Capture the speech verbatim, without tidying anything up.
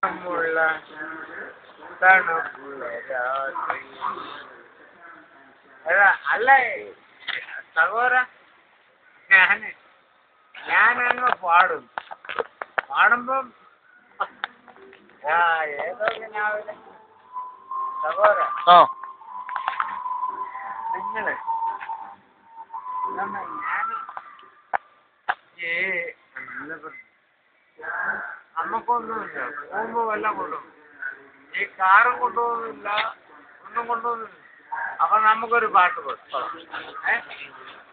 മുള്ള തണുപ്പുള്ള രാത്രി. അല്ല സഹോദര, ഞാന് ഞാനങ്ങ് പാടും. പാടുമ്പം ഏതോ രാവിലെ സഹോദര നിങ്ങള് ഞാന് ഏ നമ്മക്കൊന്നുമില്ല. പോകുമ്പോ വല്ലതും കൊണ്ടുപോകും. ഈ കാറും കൊണ്ടുപോകുന്നില്ല, ഒന്നും കൊണ്ടുപോകുന്നില്ല. അപ്പൊ നമുക്കൊരു പാട്ട് കൊടുക്കും. ഏ